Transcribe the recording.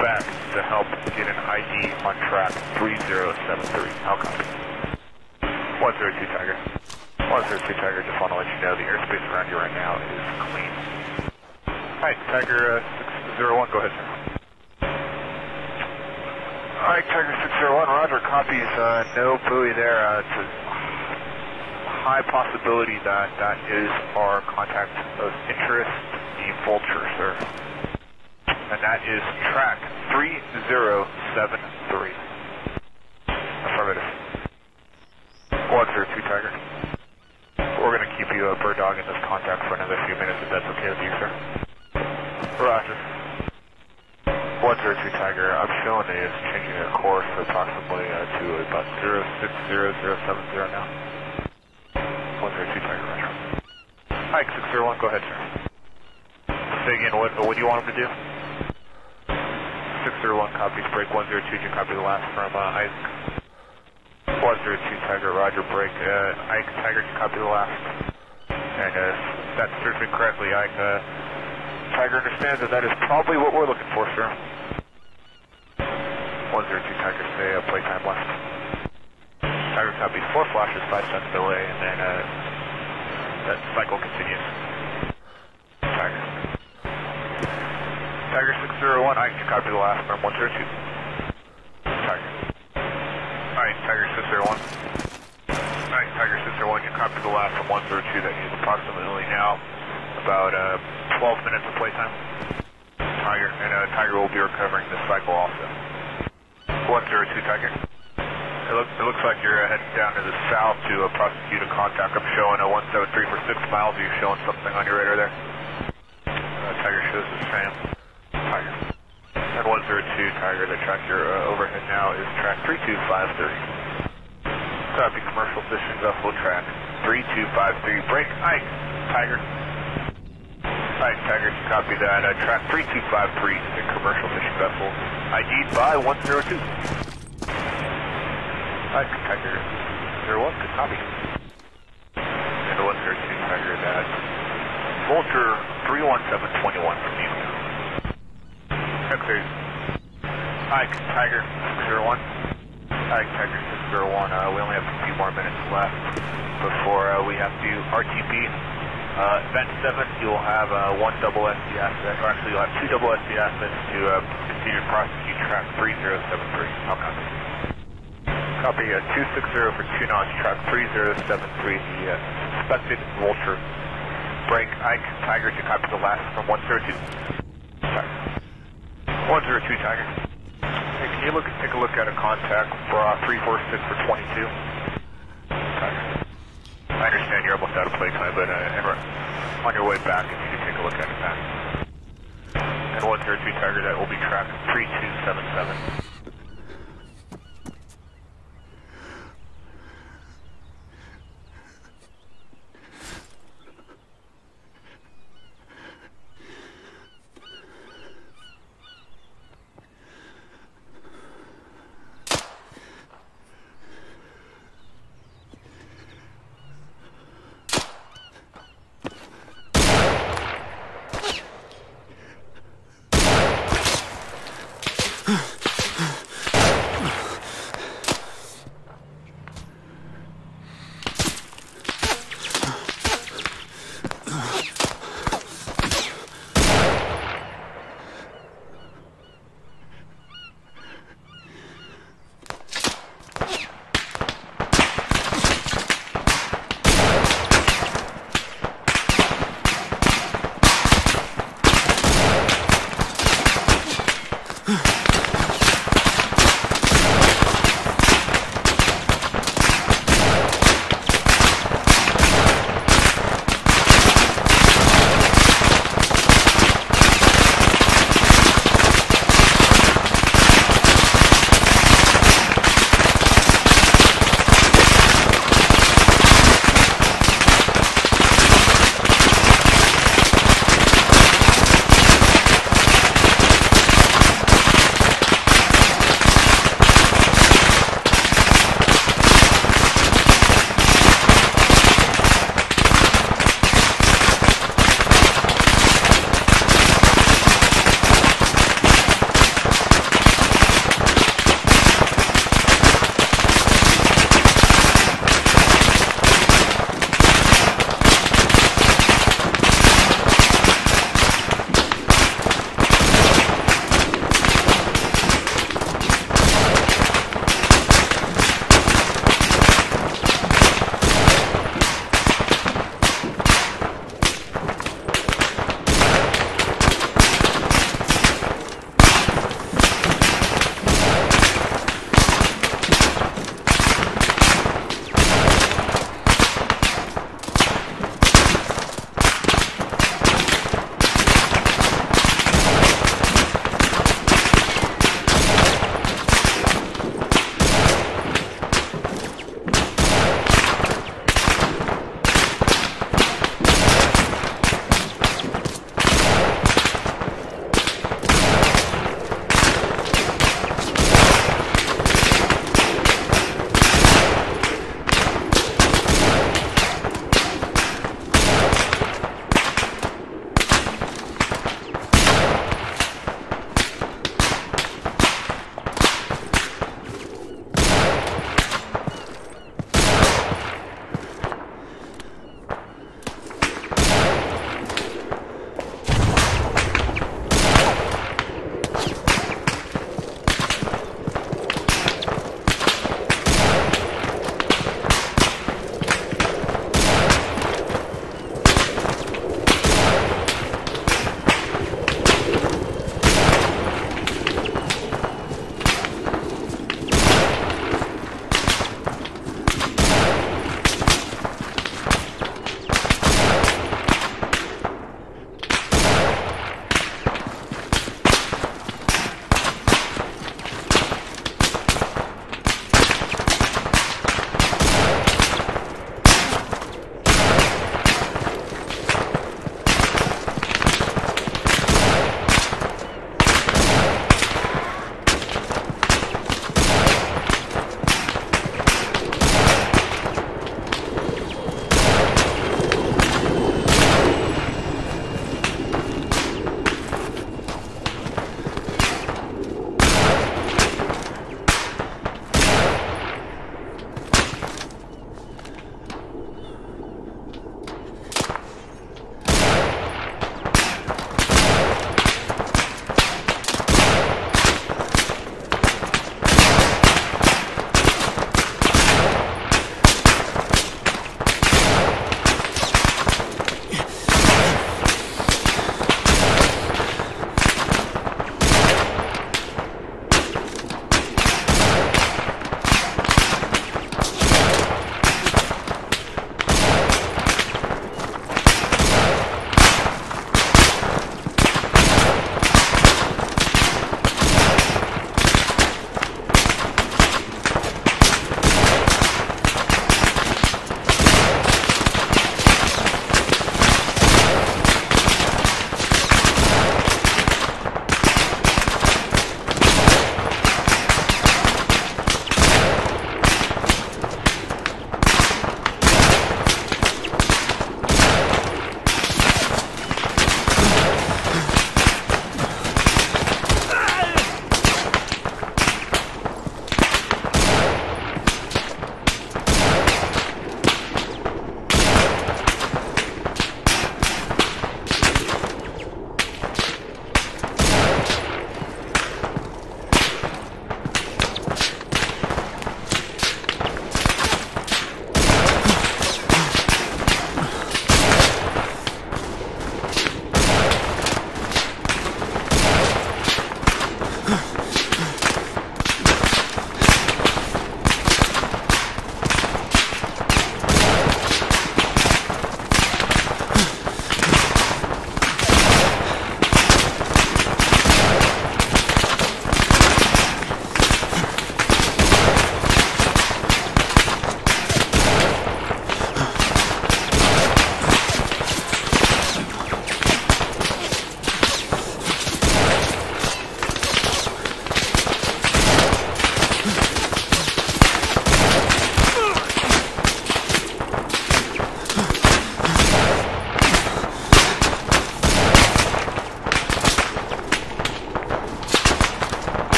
back to help get an ID on track 3073. How copy? 102 Tiger. 102 Tiger, just want to let you know the airspace around you right now is clean. Alright, Tiger 601, go ahead, sir. Alright, Tiger 601, roger, copies, no buoy there. It's a high possibility that that is our contact of interest, the Vulture, sir. And that is track 3073. Affirmative. 102 Tiger. We're going to keep you bird dog in this contact for another few minutes if that's okay with you, sir. Roger. 102 Tiger, I'm showing it is changing their course approximately to about 060070 now. 102 Tiger, roger. Ike 601, go ahead, sir. Say again, what do you want him to do? 601 copies, break 102, you copy the last from Ike. 102 Tiger, roger, break. Ike Tiger, you copy the last. And if that's searching correctly, Ike, Tiger understands that that is probably what we're looking for, sir. 102 Tiger, say playtime left. Tiger copies 4 flashes, 5 cents delay, and then that cycle continues. Tiger. Tiger 601, Ike, you copy the last from 102. Tiger. Alright, Tiger 601. Alright, Tiger 601, you copy the last from 102. That is approximately now about 12 minutes of playtime. Tiger, and Tiger will be recovering this cycle also. 102 Tiger. It looks like you're heading down to the south to prosecute a contact. I'm showing a 173 for 6 miles. Are you showing something on your radar there? Tiger shows the same. Tiger. And 102 Tiger, the track you're overhead now is track 3253. Copy, commercial fishing vessel track 3253. Break, Ike, Tiger. Ike, Tiger, copy that. Track 3253 is a commercial fishing vessel. ID'd by 102. Ike, Tiger 01, good copy. And 102 Tiger, that Vulture 31721 from you. X-ray. Ike, Tiger 601. Ike, Tiger 601, we only have a few more minutes left before we have to RTP. Event 7, you'll have one double SD asset, or actually you'll have 2 double SD assets to continue to prosecute track 3073. How copy? Copy 260 for 2 knots, track 3073, the suspected Vulture. Break, Ike, Tiger, to copy the last from 102. Tiger. 102 Tiger. Hey, can you take a look at a contact for 346 for 22? Tiger. I understand you're almost out of playtime, but on your way back, if you could take a look at it back. And 102 Tiger, that will be track 3277.